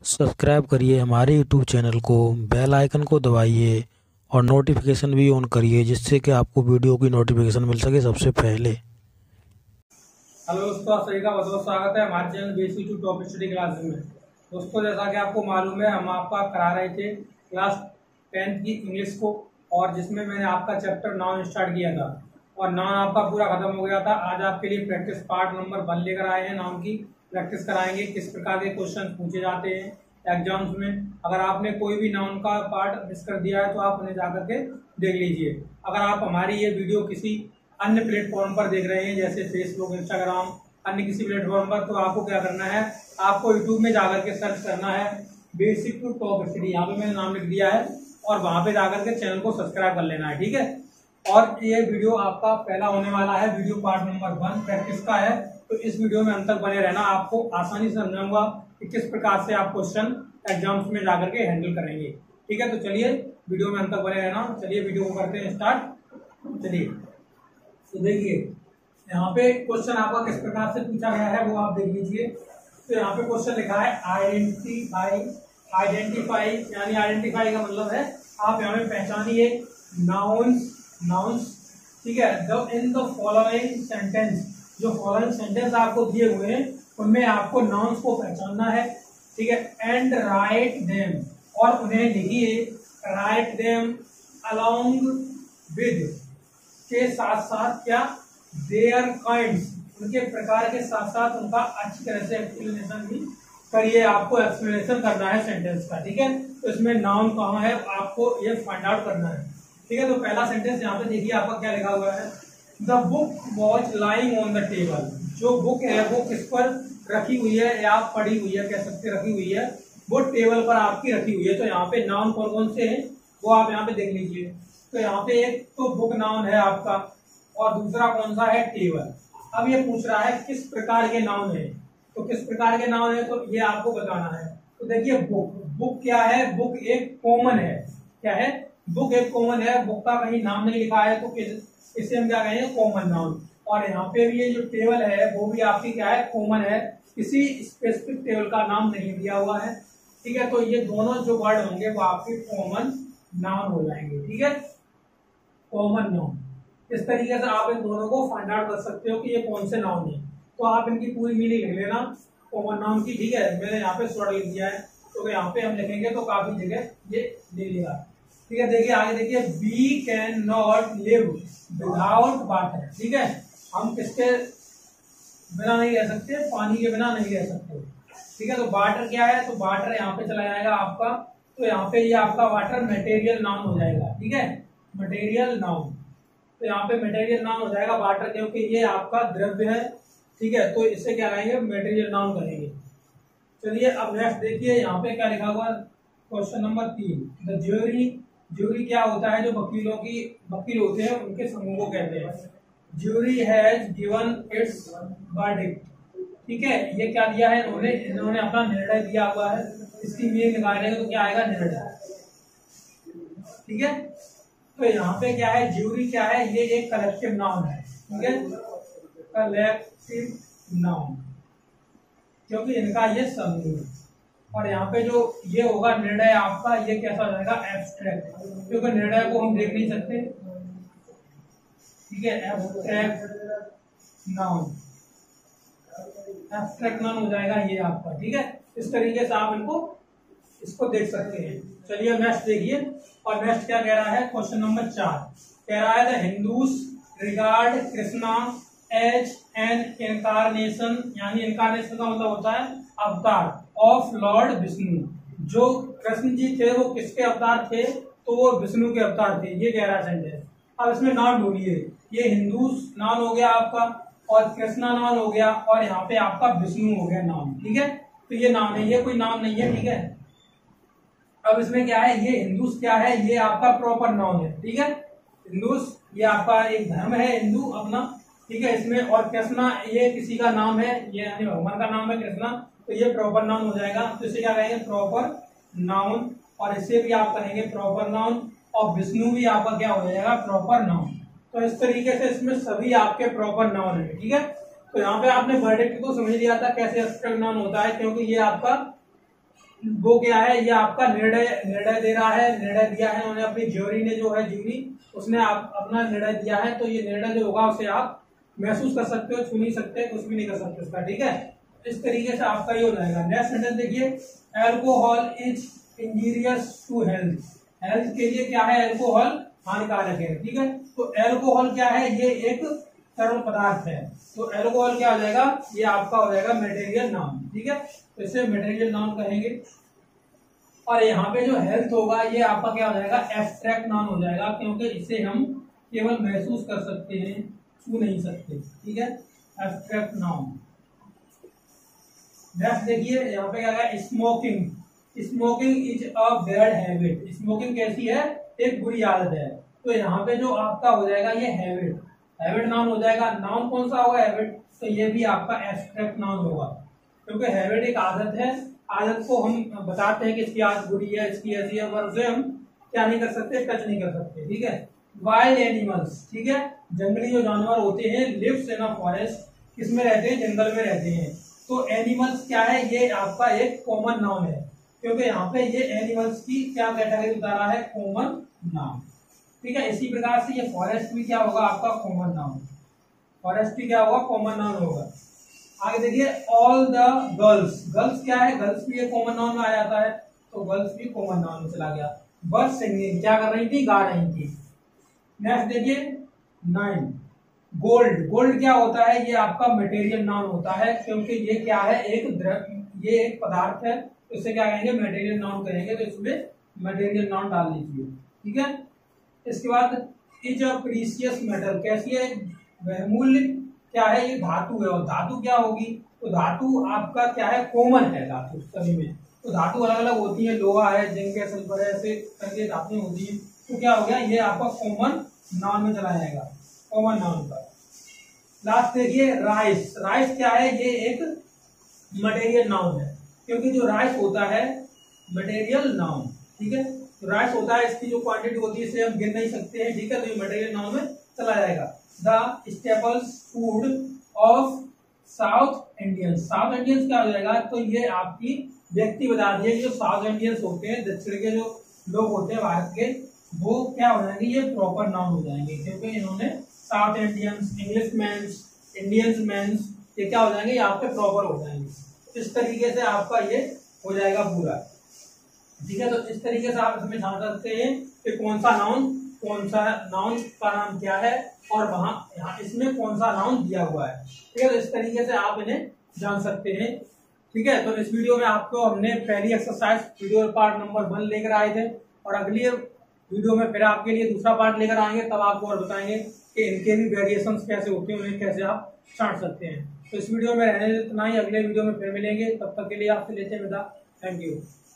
Subscribe करिए हमारे YouTube channel को, बेल आइकन को दबाइए और नोटिफिकेशन भी ऑन करिए जिससे कि आपको वीडियो की नोटिफिकेशन मिल सके सबसे पहले। हेलो दोस्तों, आप सभी का बहुत बहुत स्वागत है हमारे channel basic to top study classes में। दोस्तों, जैसा कि आपको मालूम है, हम आपका करा रहे थे क्लास 10th की इंग्लिश को, और जिसमें मैंने आपका चैप्टर नाउन स्टार्ट किया था और नाउन आपका पूरा खत्म हो गया था। आज आपके लिए प्रैक्टिस पार्ट नंबर 1 लेकर आए हैं। नाउन की प्रैक्टिस कराएंगे, किस प्रकार के क्वेश्चन पूछे जाते हैं एग्जाम्स में। अगर आपने कोई भी नाउन का पार्ट मिस कर दिया है तो आप उन्हें जाकर के देख लीजिए। अगर आप हमारी ये वीडियो किसी अन्य प्लेटफॉर्म पर देख रहे हैं जैसे फेसबुक, इंस्टाग्राम, अन्य किसी प्लेटफॉर्म पर, तो आपको क्या करना है, आपको यूट्यूब में जाकर के सर्च करना है बेसिक टू टॉप स्टडी। यहाँ पे मैंने नाम लिख दिया है और वहां पे जाकर के चैनल को सब्सक्राइब कर लेना है, ठीक है। और ये वीडियो आपका पहला होने वाला है, वीडियो पार्ट नंबर 1 प्रैक्टिस का है। तो इस वीडियो में अंत तक बने रहना, आपको आसानी से समझाऊंगा कि किस प्रकार से आप क्वेश्चन एग्जाम्स में जाकर के हैंडल करेंगे, ठीक है। तो चलिए वीडियो में अंत तक बने रहना। चलिए वीडियो को करते हैं स्टार्ट। चलिए, तो देखिए यहाँ पे क्वेश्चन आपका किस प्रकार से पूछा गया है वो आप देख लीजिए। तो यहाँ पे क्वेश्चन लिखा है आइडेंटिफाई। आइडेंटिफाई यानी आइडेंटिफाई का मतलब है आप यहाँ पे पहचानिए नाउन्स, ठीक है। जब इन द फॉलोइंग सेंटेंस, जो फॉलोइंग सेंटेंस आपको दिए हुए हैं उनमें आपको नाउन्स को पहचानना है, ठीक है। एंड राइट देम, और उन्हें लिखिए, राइट देम अलोंग विद, के साथ साथ क्या, देयर काइंड्स, उनके प्रकार के साथ साथ उनका अच्छी तरह से एक्सप्लेनेशन भी करिए। आपको एक्सप्लेनेशन करना है सेंटेंस का, ठीक है। तो इसमें नाउन कहाँ है आपको ये फाइंड आउट करना है, ठीक है। तो पहला सेंटेंस यहाँ पे देखिए आपका क्या लिखा हुआ है, the book was lying on the table. जो बुक है वो किस पर रखी हुई है या पड़ी हुई है, कह सकते रखी हुई है, वो टेबल पर आपकी रखी हुई है। तो यहाँ पे नाउन कौन कौन से हैं वो आप यहाँ पे देख लीजिए। तो यहाँ पे एक तो बुक नाउन है आपका, और दूसरा कौन सा है, टेबल। अब ये पूछ रहा है किस प्रकार के नाउन है, तो किस प्रकार के नाउन है तो ये आपको बताना है। तो देखिए बुक क्या है, बुक एक कॉमन है। क्या है, बुक एक कॉमन है, बुक का कहीं नाम नहीं लिखा है तो इसे हम क्या कहेंगे, कॉमन नाउन। और यहाँ पे भी ये जो टेबल है वो भी आपकी क्या है, कॉमन है, किसी स्पेसिफिक टेबल का नाम नहीं दिया हुआ है, ठीक है। तो ये दोनों जो वर्ड होंगे वो आपके कॉमन नाउन हो जाएंगे, ठीक है, कॉमन नाउन। इस तरीके से आप इन दोनों को फाइंड आउट कर सकते हो कि ये कौन से नाउन है। तो आप इनकी पूरी मीनिंग लिख लेना कॉमन नाउन की, ठीक है। मैंने यहाँ पे शॉर्ट लिख दिया है, तो यहाँ पे हम लिखेंगे तो काफी जगह ये ले लेगा, ठीक है। देखिए आगे देखिए, we can not live without water, ठीक है। हम किसके बिना नहीं रह सकते, पानी के बिना नहीं रह सकते, ठीक है। तो वाटर क्या है, तो वाटर यहाँ पे चला जाएगा आपका, तो यहाँ पे ये आपका वाटर मटेरियल नाउन हो जाएगा, ठीक है, मटेरियल नाउन। तो यहाँ पे मटेरियल नाउन हो जाएगा वाटर, क्योंकि ये आपका द्रव्य है, ठीक है। तो इससे क्या करेंगे, मटेरियल नाउन करेंगे। चलिए अब नेक्स्ट देखिए, यहाँ पे क्या लिखा हुआ, question number 3, the jury. Jury क्या होता है, जो वकील होते हैं उनके समूह को कहते हैं। Jury has given its verdict, ठीक है। ये क्या दिया है इन्होंने अपना निर्णय दिया हुआ है। इसकी मीनिंग निकालेंगे तो क्या आएगा, निर्णय, ठीक है। तो यहाँ पे क्या है, ज्यूरी क्या है, ये एक कलेक्टिव नाउन है, ठीक है, कलेक्टिव नाउन, क्योंकि इनका ये समूह है। और यहाँ पे जो ये होगा निर्णय आपका, ये कैसा हो जाएगा, एब्स्ट्रैक्ट, क्योंकि निर्णय को हम देख नहीं सकते, ठीक है। एब्स्ट्रैक्ट नाउन, एब्स्ट्रैक्ट नाउन हो जाएगा ये आपका, ठीक है। इस तरीके से आप इसको देख सकते हैं। चलिए नेक्स्ट देखिए, और नेक्स्ट क्या कह रहा है, क्वेश्चन नंबर 4 कह रहा है, the Hindus regard Krishna as an incarnation, यानी इनकारनेशन का मतलब होता है अवतार, ऑफ लॉर्ड विष्णु। जो कृष्ण जी थे वो किसके अवतार थे, तो वो विष्णु के अवतार थे, ये कह रहा है। अब इसमें नाम ढूंढिए, ये हिंदूज नाम हो गया आपका, और कृष्णा नाम हो गया, और यहाँ पे आपका विष्णु हो गया नाम, ठीक है। तो ये नाम है, ये कोई नाम नहीं है, ठीक है। अब इसमें क्या है, ये हिंदूस क्या है, ये आपका प्रॉपर नाउन है, ठीक है। हिंदूस ये आपका एक धर्म है हिंदू अपना, ठीक है। इसमें और कृष्णा ये किसी का नाम है, ये यानी भगवान का नाम है कृष्णा, तो ये प्रॉपर नाउन हो जाएगा। तो इसे क्या कहेंगे, प्रॉपर नाउन, और इसे भी आप कहेंगे प्रॉपर नाउन, और विष्णु भी आपका क्या हो जाएगा, प्रॉपर नाउन। तो इस तरीके से इसमें सभी आपके प्रॉपर नाउन है, ठीक है। तो यहाँ पे आपने वर्डिक्ट को समझ लिया था कैसे एब्स्ट्रैक्ट नाउन होता है, क्योंकि ये आपका वो क्या है, ये आपका निर्णय दे रहा है, निर्णय दिया है उन्होंने, अपनी ज्यूरी ने जो है, ज्यूरी उसने आप अपना निर्णय दिया है, तो ये निर्णय जो होगा उसे आप महसूस कर सकते हो, छू नहीं सकते, कुछ भी नहीं कर सकते उसका, ठीक है। इस तरीके से आपका ये हो जाएगा। नेक्स्ट सेंटेंस देखिए, alcohol is injurious to health. Health के लिए क्या है, अल्कोहल हानिकारक है, ठीक है। तो अल्कोहल क्या है, ये एक तरल पदार्थ है, तो अल्कोहल क्या हो जाएगा, ये आपका हो जाएगा मटेरियल नाउन, ठीक है। तो इसे मटेरियल नाउन कहेंगे। और यहाँ पे जो हेल्थ होगा ये आपका क्या हो जाएगा, एब्स्ट्रैक्ट नाउन हो जाएगा, क्योंकि इसे हम केवल महसूस कर सकते हैं, छू नहीं सकते, ठीक है, एब्स्ट्रैक्ट नाउन। नेक्स्ट देखिए, यहाँ पे क्या है, smoking. Smoking is a bad habit. Smoking कैसी है, एक बुरी आदत है। तो यहाँ पे जो आपका हो जाएगा ये हैबिट, हैबिट नाउन हो जाएगा। नाउन कौन सा होगा, हैबिट, तो ये भी आपका एब्स्ट्रैक्ट नाउन होगा, क्योंकि हैबिट एक आदत है। आदत को हम बताते हैं कि इसकी आदत बुरी है, इसकी ऐसी है, पर उसे हम क्या नहीं कर सकते, टच नहीं कर सकते, ठीक है। वाइल्ड एनिमल्स, ठीक है, जंगली जो जानवर होते हैं, लिव्स इन अ फॉरेस्ट, किसमें रहते हैं, जंगल में रहते हैं। तो एनिमल्स क्या है, ये आपका एक कॉमन नाउन है, क्योंकि यहाँ पे ये एनिमल्स की क्या कैटेगरी बता रहा है, कॉमन नाउन, ठीक है। इसी प्रकार से ये फॉरेस्ट भी क्या होगा, आपका कॉमन नाउन, फॉरेस्ट भी क्या होगा, कॉमन नाउन होगा। आगे देखिए, ऑल द गर्ल्स। गर्ल्स क्या है, गर्ल्स भी एक कॉमन नाउन में आ जाता है, तो गर्ल्स भी कॉमन नाउन में चला गया। बस सिंगिंग, क्या कर रही थी, गा रही थी। नेक्स्ट देखिए 9, गोल्ड। गोल्ड क्या होता है, ये आपका मटेरियल नाउन होता है, क्योंकि ये क्या है, ये एक पदार्थ है, तो इसे क्या कहेंगे, मटेरियल नाउन कहेंगे, तो इसमें मटेरियल नाउन डाल दीजिए, ठीक है। इसके बाद इज अ प्रीशियस मेटल, कैसी है, बहुमूल्य क्या है, ये धातु है। और धातु क्या होगी, तो धातु आपका क्या है, कॉमन है धातु सभी में। तो धातु अलग अलग होती है, लोहा है, जिंक है, सल्फर है, ऐसे करके धातुएं होती है। तो क्या हो गया, ये आपका कॉमन नाउन में चला जाएगा, कॉमन नाउन पर। लास्ट देखिए, राइस। राइस क्या है, ये एक मटेरियल नाउन है, क्योंकि जो राइस होता है मटेरियल नाउन, ठीक है। तो राइस होता है, इसकी जो क्वांटिटी होती है इसे हम गिन नहीं सकते हैं, ठीक है, तो ये मटेरियल नाउन में चला जाएगा। The staples food of south Indians. South Indians क्या हो जाएगा, तो ये आपकी व्यक्ति बता दिए, जो साउथ इंडियंस होते हैं, दक्षिण के जो लोग होते हैं भारत के, वो क्या हो जाएंगे, ये प्रॉपर नाउन हो जाएंगे, क्योंकि इन्होंने south Indians, English mans, Indians mans, ये क्या हो जाएंगे, यहाँ पे प्रॉपर हो जाएंगे। इस तरीके से आपका ये हो जाएगा पूरा, ठीक है। तो इस तरीके से आप इसमें जान सकते हैं कि कौन सा नाउन का नाम क्या है, और वहां यहाँ इसमें कौन सा नाउन दिया हुआ है, ठीक है। तो इस तरीके से आप इन्हें जान सकते हैं, ठीक है। तो इस वीडियो में आपको हमने पहली एक्सरसाइज वीडियो पार्ट नंबर 1 लेकर आए थे, और अगली वीडियो में फिर आपके लिए दूसरा पार्ट लेकर आएंगे, तब आपको और बताएंगे कि इनके भी वेरिएशंस कैसे होते हैं, उन्हें कैसे आप छांट सकते हैं। तो इस वीडियो में रहने इतना ही, अगले वीडियो में फिर मिलेंगे, तब तक के लिए आपसे लेते हैं विदा। Thank you.